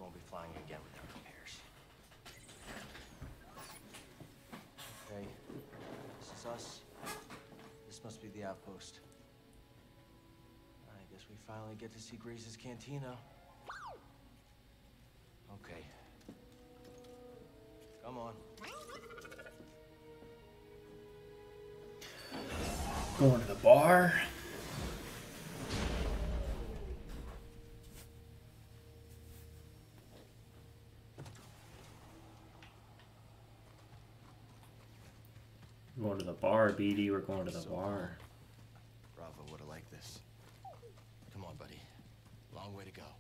won't be flying again without repairs. Okay, this is us. This must be the outpost. I guess we finally get to see Grease's cantina. Okay. Come on. Going to the bar. We're going to the bar, BD. We're going to the bar. Bravo would have liked this. Come on, buddy. Long way to go.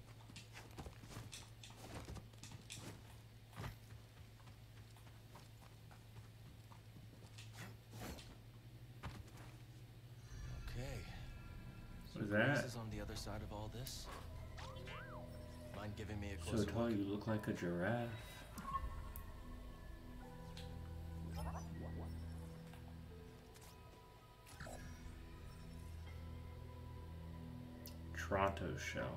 Okay. What is that? Grease is on the other side of all this. Mind giving me a So closer tall, look? you look like a giraffe. Toronto shell.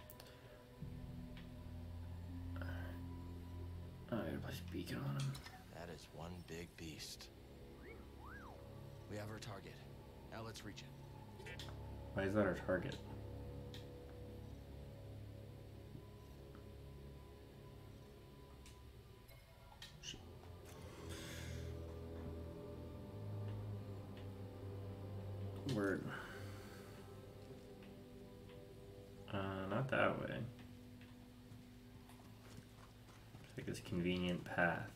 I gotta place beacon on him. That is one big beast. We have our target. Now let's reach it. Why is that our target? Word. Not that way. Take this convenient path.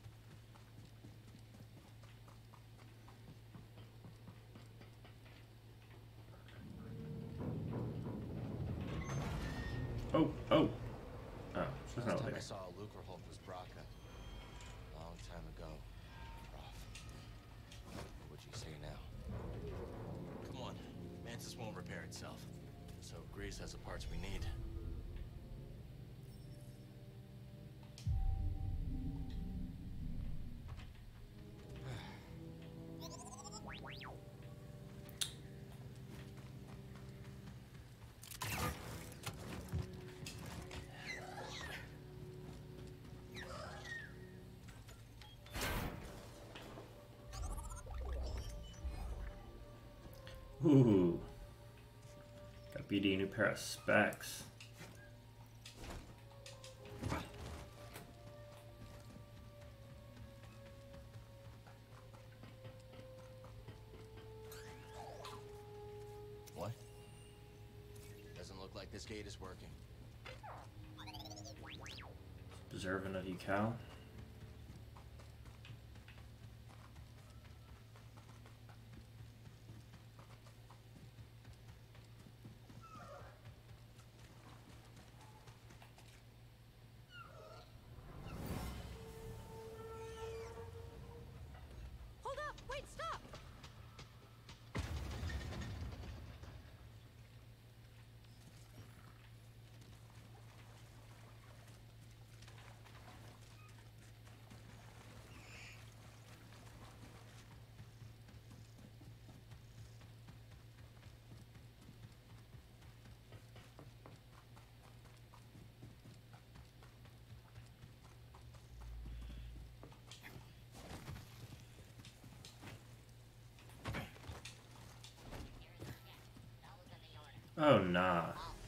Oh, oh. Oh, she's Last not time there. I saw a Lucrehulk was Braca. Long time ago. Prof. What would you say now? Come on. Mantis won't repair itself. So Grease has the parts we need. Ooh. Got BD a new pair of specs. What? Doesn't look like this gate is working. Observant of you, Cal. Hold up! Wait, stop! Oh, nah.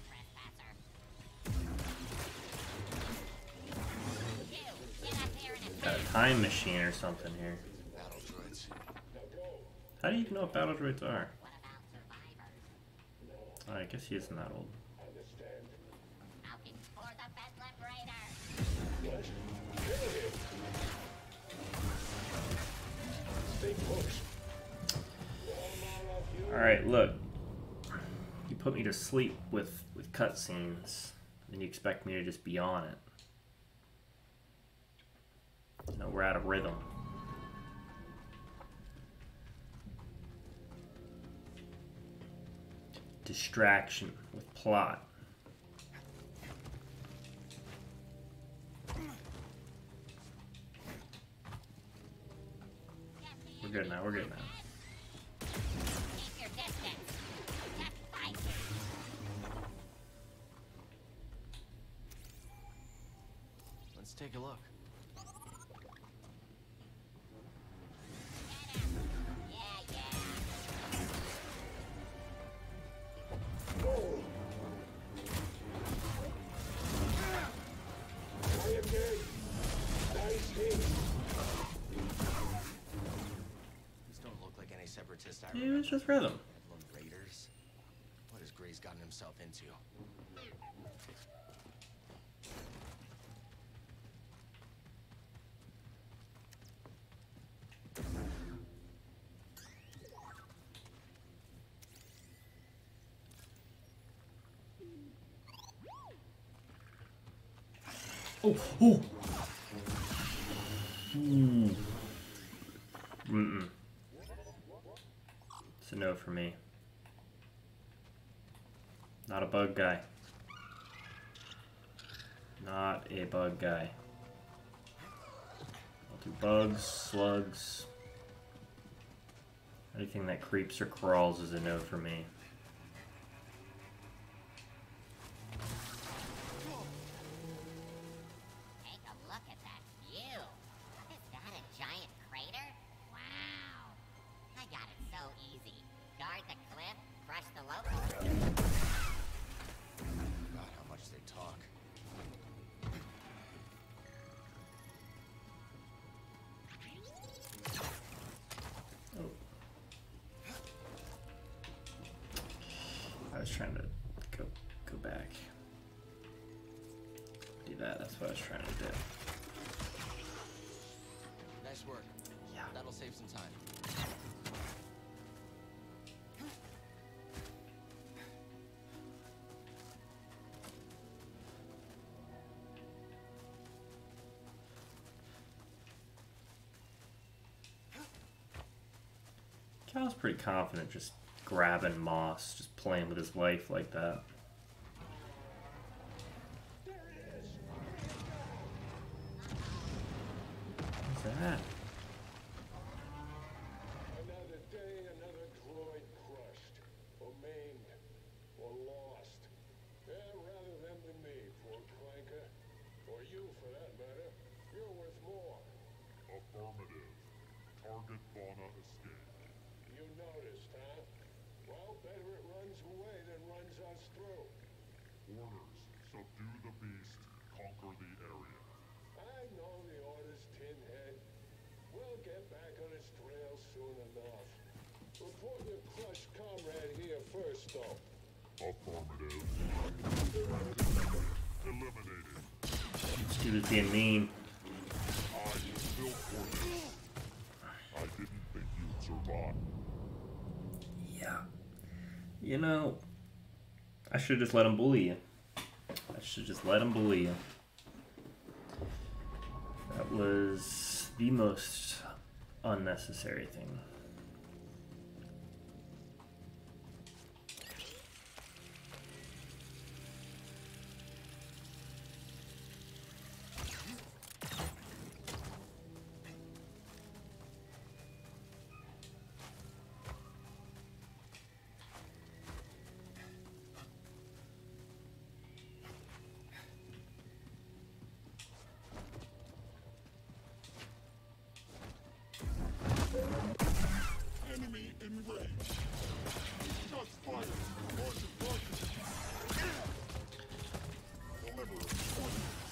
Got a time machine or something here. Battle droids. How do you know what battle droids are? Oh, I guess he isn't that old. Alright, look. You put me to sleep with cutscenes, and you expect me to just be on it. You know, we're out of rhythm. Distraction with plot. We're good now, we're good now. take a look. These don't look like any separatists I Yeah, remember. it's just rhythm. Lone Raiders? What has Gray's gotten himself into? Oh, oh. Ooh. Mm-mm. It's a no for me. Not a bug guy. Not a bug guy. I'll do bugs, slugs. Anything that creeps or crawls is a no for me. Take a look at that view. Is that a giant crater? Wow. I got it so easy. Guard the cliff, crush the locals. God, how much they talk. Oh. I was trying to go back. Do that, that's what I was trying to do. Nice work. Yeah. That'll save some time. Cal's pretty confident just grabbing moss, just playing with his life like that. What's that? Another day, another droid crushed, or maimed, or lost. Yeah, rather them than me, poor clanker. Or you, for that matter. You're worth more. Affirmative. Target fauna escape. You noticed, huh? Well, better it runs away than runs us through. Orders. Subdue the beast. Conquer the area. I know the orders, Tinhead. We'll get back on its trail soon enough. Report your crushed comrade here first, though. Affirmative. Eliminated. He was being mean. I was built for this. I didn't think you'd survive. Yeah. You know, I should just let him bully you. I should just let him bully you. That was the most unnecessary thing. Enemy enraged. Shots fired. Launch of rockets. Deliver coordinates.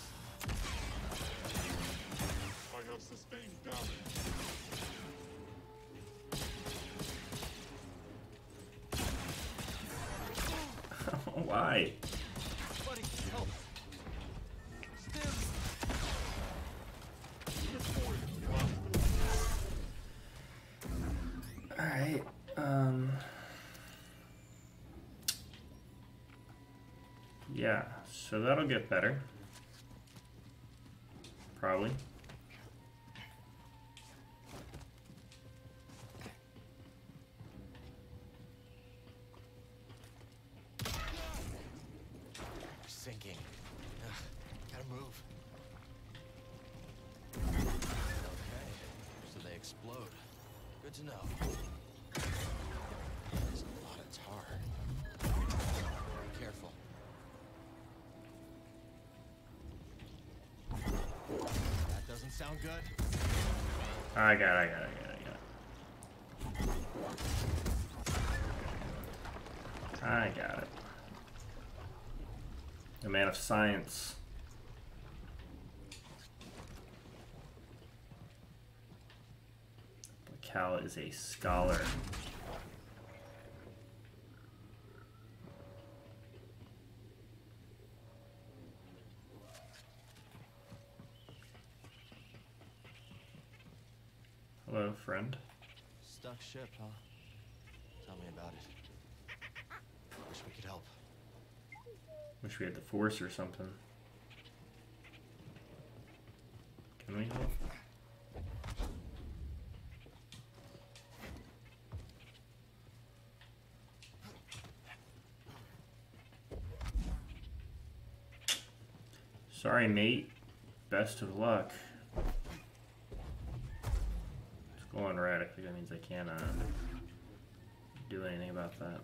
I have sustained damage. Why? Buddy, help! Stim! Alright, yeah, so that'll get better. Probably. Sinking. Ugh, gotta move. Okay, so they explode. Good to know. There's a lot of tar. Be careful. sound good? I got it. I got it. A man of science. Cal is a scholar. Hello, friend. Stuck ship, huh? Tell me about it. Wish we could help. Wish we had the force or something. Can we help? Sorry, mate. Best of luck. It's going right. I think that means I can't do anything about that.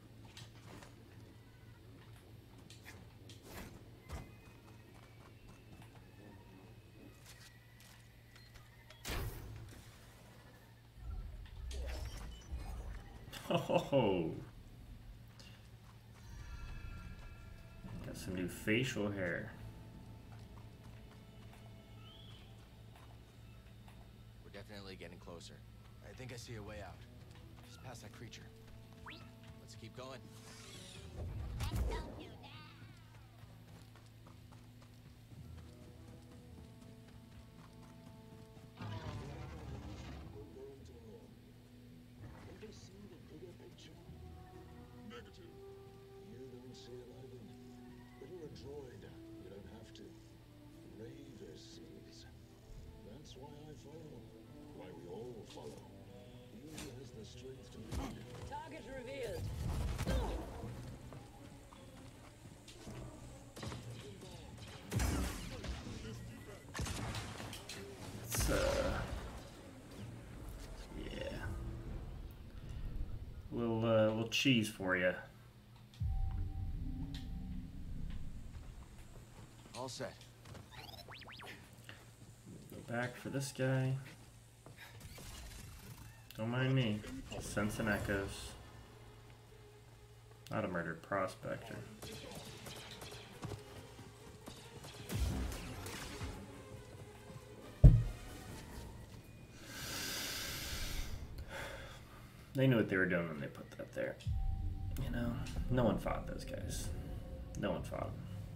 Oh, got some new facial hair. We're definitely getting closer. I think I see a way out. Just past that creature. Let's keep going. Let's don't do that. Ever seen the bigger picture? Negative. You don't see it either. But you're a droid. You don't have to. Raver sees. That's why I follow. Why we all follow. He has the strength to lead. Target revealed. It's yeah, little cheese for you. All set. Go back for this guy. Don't mind me. Sense and echoes. Not a murdered prospector. They knew what they were doing when they put that there. You know, no one fought those guys. No one fought them.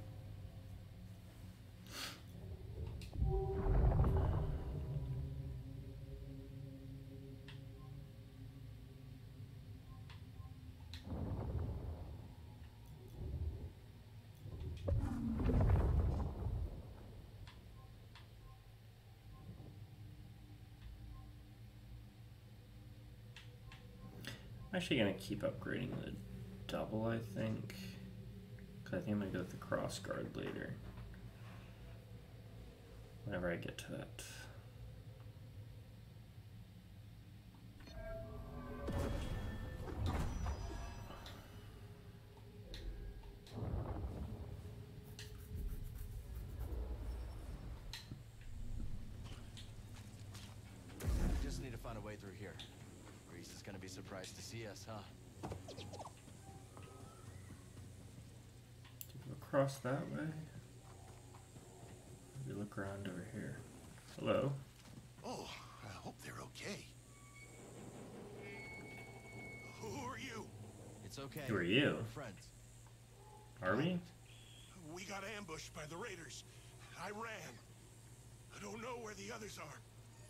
I'm actually gonna keep upgrading the double, I think. Cause I think I'm gonna go with the cross guard later. Whenever I get to that. We just need to find a way through here. Grease is gonna be surprised to see us, huh? Across that way. Maybe look around over here. Hello. Oh, I hope they're okay. Who are you? It's okay. Who are you? We're friends. Are we? We got ambushed by the raiders. I ran. I don't know where the others are.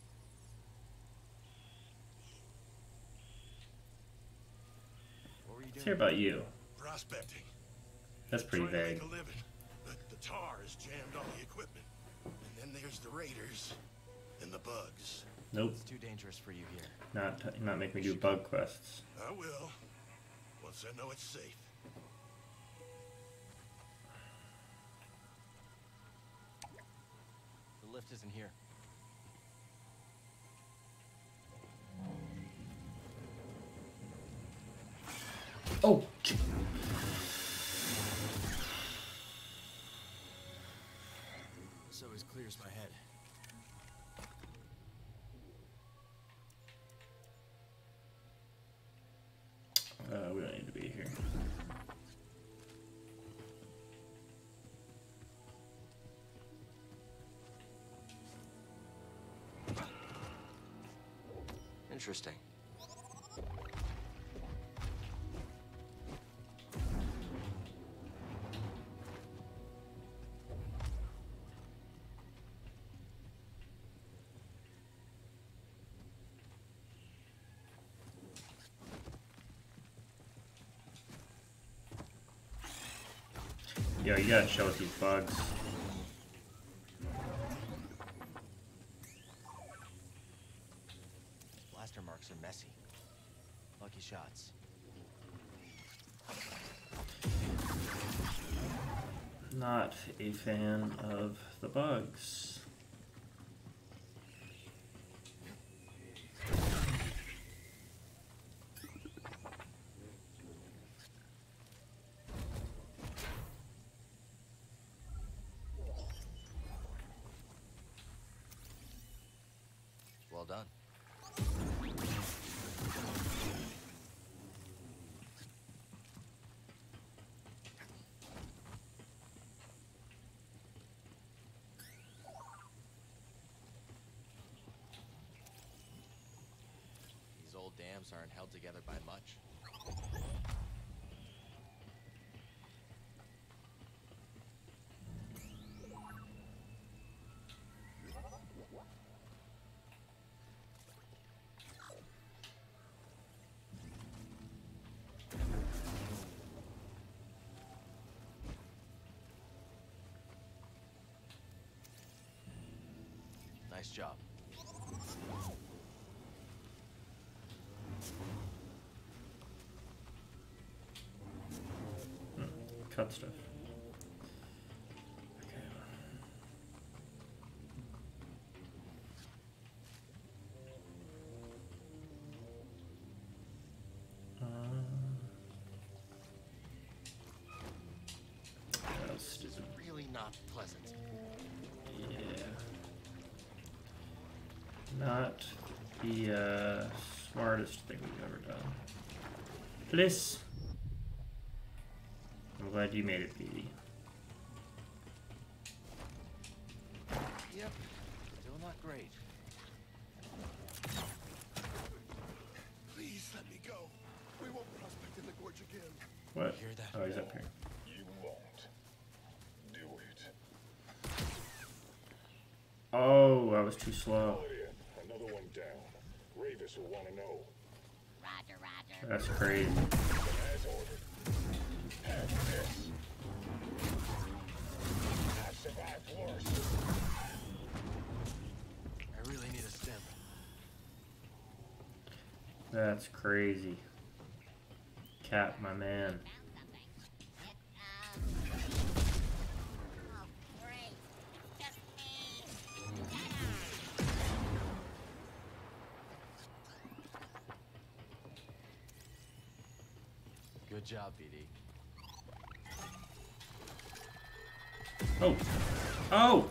What were you Let's doing? hear about you. Prospecting. That's pretty Trying to vague. make a living. But the tar has jammed all the equipment. And then there's the raiders and the bugs. Nope. It's too dangerous for you here. Not make me do bug quests. I will. Once I know it's safe. The lift isn't here. Oh. So as clear as my head. Interesting. Yo, you gotta show us these bugs. Blaster marks are messy. Lucky shots. Not a fan of the bugs. Well done. These old dams aren't held together by much. Nice job. Cut stuff. Okay. This is really not pleasant. Yeah. Not the smartest thing we've ever done. Bliss. I'm glad you made it, Petey. Yep. Still not great. Please let me go. We won't prospect in the gorge again. What? Hear that? Oh, he's up here. You won't. Do it. Oh, I was too slow. Put in. Another one down. Ravis will want to know. Roger, roger. That's crazy. As ordered. Have this. I've survived worse. I really need a stim. That's crazy. Cap, my man. Found something. Oh, great. It's just me. Jedi. Good job, BD. Oh. Oh!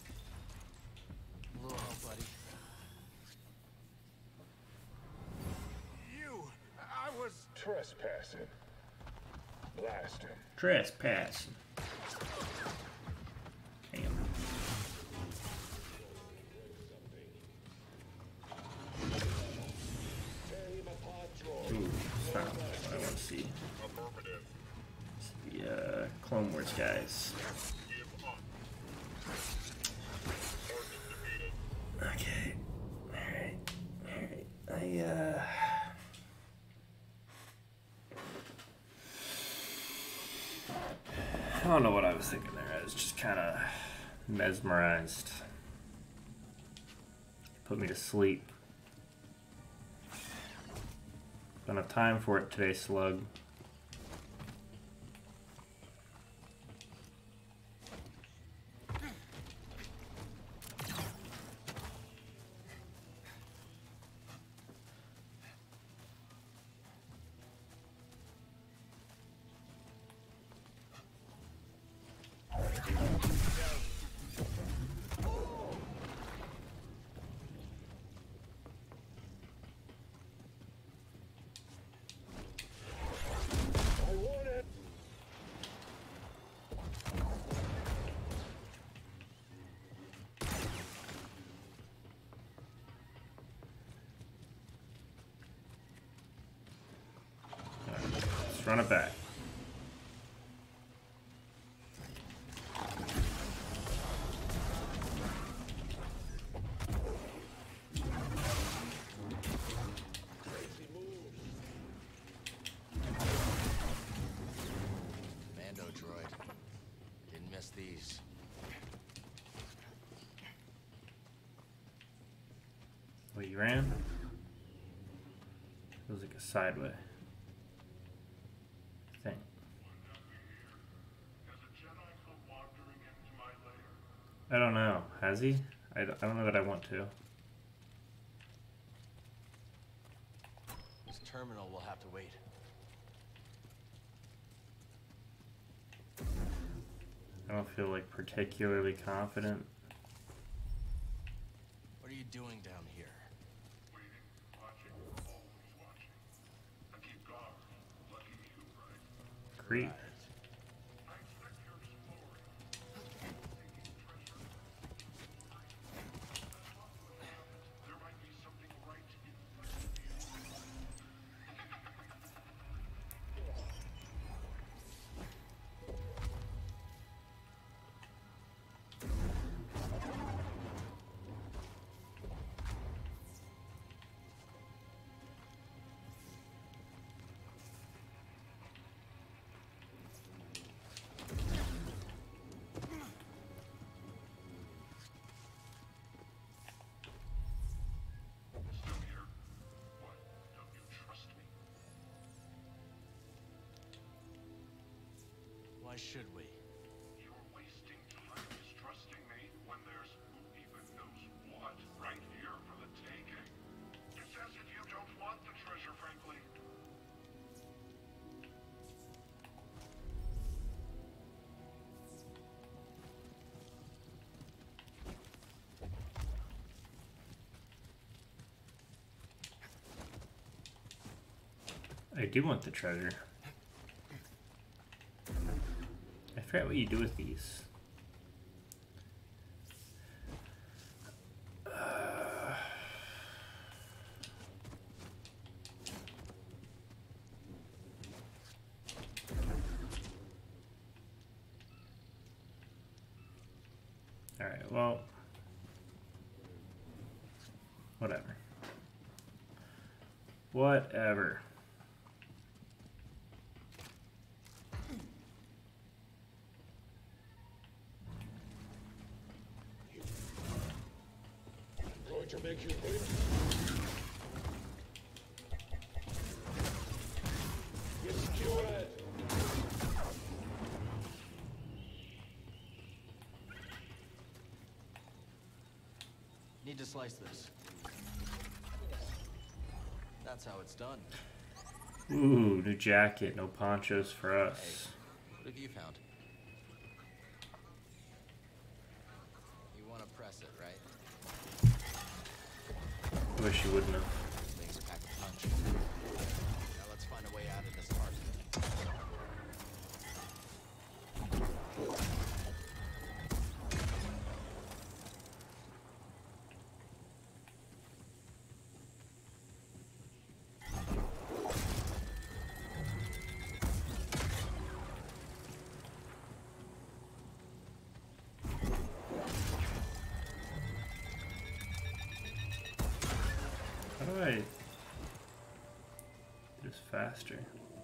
A little help, buddy. You! I was trespassing. Blast him. Trespassing. Damn. Ooh, it's not what I want to see. Affirmative. It's the Clone Wars guys. Give up. Target defeated. Okay. Alright. I don't know what I was thinking there. I was just kind of mesmerized. Put me to sleep. Don't have time for it today, Slug. run it back. Commando droid. Didn't miss these. Oh, you ran? It was like a sideway thing. I don't know. Has he? I don't know that I want to. This terminal will have to wait. I don't feel like particularly confident. What are you doing down here? Waiting, watching, always watching. I keep guard. Lucky you, right? Creep. I expect you're exploring. Seeking treasure. There might be something right in front of you. Still here? What? Don't you trust me? Why should we? You're wasting time distrusting me when there's who even knows what right here for the taking. It's as if you don't want the treasure, frankly. I do want the treasure. I forget what you do with these. Alright, well, whatever. Whatever. I'm going to make you wait. It's Jedi. Need to slice this. That's how it's done. Ooh, new jacket, no ponchos for us. What have you found? You want to press it, right? I wish you wouldn't have. Things pack a punch. Now let's find a way out of this part. How do I do this faster?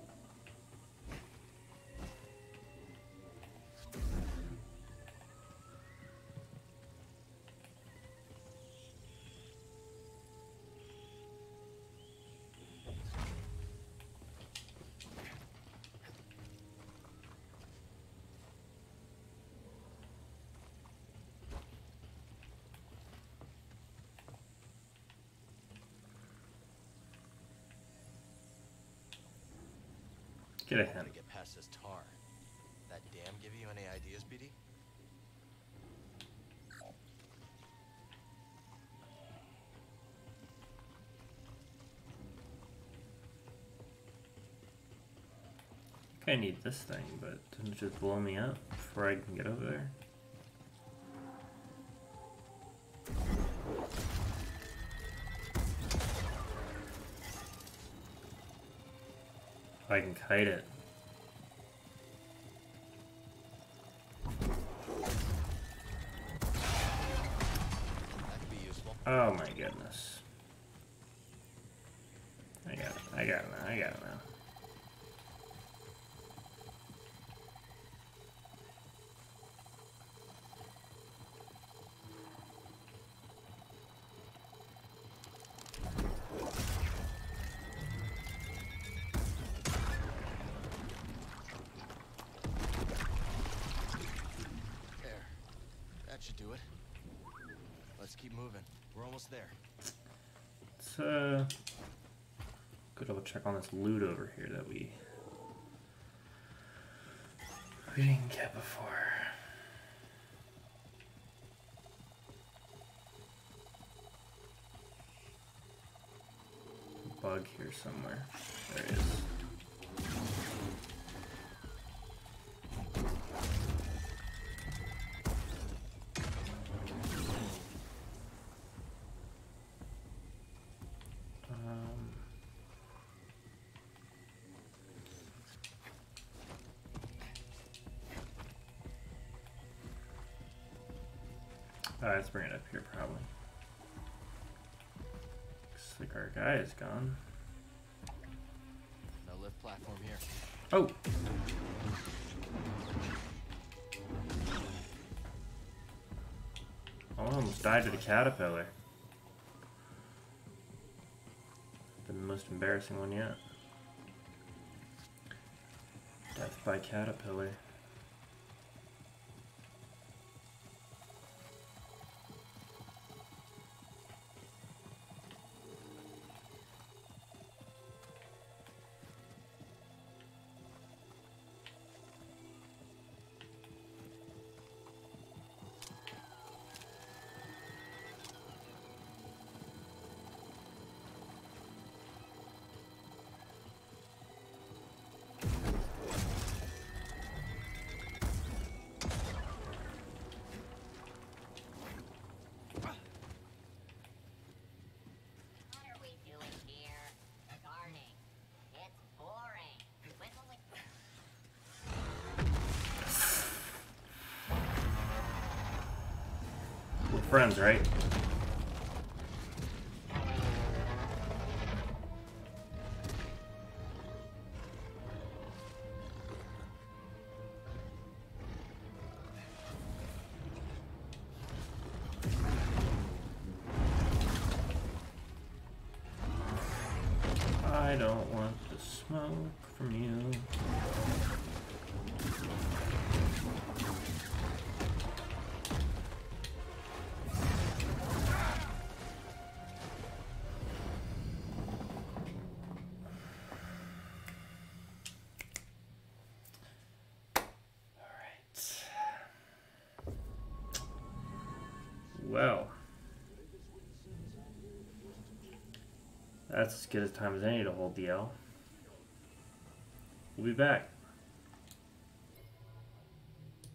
Get a Gotta hint. get past this tar. That dam give you any ideas, BD? I think I need this thing, but doesn't it just blow me up before I can get over there? I can kite it. Oh my goodness. I got it now. There. That should do it. Let's keep moving. We're almost there. Let's go double check on this loot over here that we didn't get before. Bug here somewhere. There it is. Alright, let's bring it up here probably. Looks like our guy is gone. No lift platform here. Oh! I almost died to the caterpillar. The most embarrassing one yet. Death by caterpillar. What are we doing here? Gardening. It's boring. When will we... We're friends, right? I don't want the smoke from you. Well, that's as good a time as any to hold the L. We'll be back.